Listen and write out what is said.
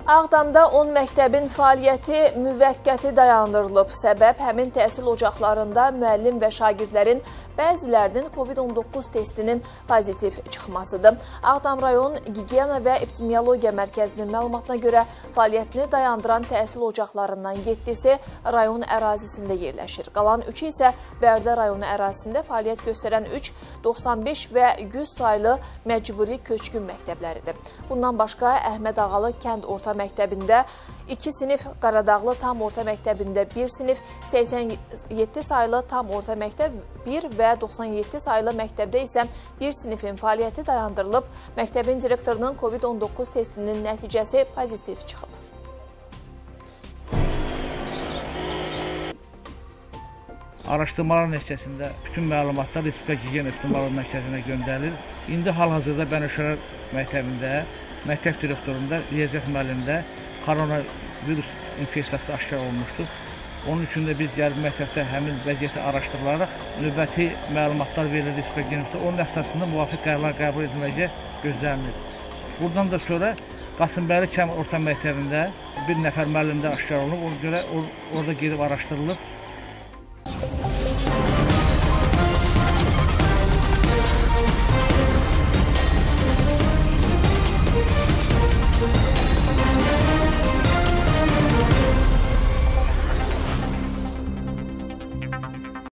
Ağdamda 10 məktəbin fəaliyyəti müvəqqəti dayandırılıb. Səbəb həmin təhsil ocaqlarında müəllim və şagirdlərin bəzilərinin COVID-19 testinin pozitiv çıxmasıdır. Ağdam rayon Gigiyena və Epidemiologiya Mərkəzinin məlumatına görə fəaliyyətini dayandıran təhsil ocaqlarından 7-si rayon ərazisində yerləşir. Qalan 3-ü isə Bərdə rayonu ərazisində fəaliyyət göstərən 3, 95 və 100 saylı məcburi köçkün məktəbləridir. Bundan başqa Əhməd Ağalı kənd orta məktəbində 2 sinif, Qaradağlı tam orta məktəbində 1 sinif, 87 saylı tam orta məktəb 1 və 97 saylı məktəbdə isə 1 sinifin fəaliyyəti dayandırılıb. Məktəbin direktorunun COVID-19 testinin nəticəsi pozitiv çıxıb. Araşdırmalar nəticəsində bütün məlumatlar Respublika Gigiyena Epidemiologiya Mərkəzinə göndərilir. İndi hal-hazırda Bənövşələr məktəbində, məktəb direktorunda, riyaziyyat müəllimində koronavirus infeksiyası aşkar olmuşdur. Onun üçün də biz gəlib məktəbdə həmin vəziyyəti araşdırılaraq növbəti məlumatlar verilir Respublika Gigiyena. Onun əsasında müvafiq qərarlar qəbul ediləcək gözlənilir. Buradan da sonra Qasımbəyli kənd orta məktəbində bir nəfər müəllimdə aşkar olunub. Ona görə orada gedib araşdırılıb.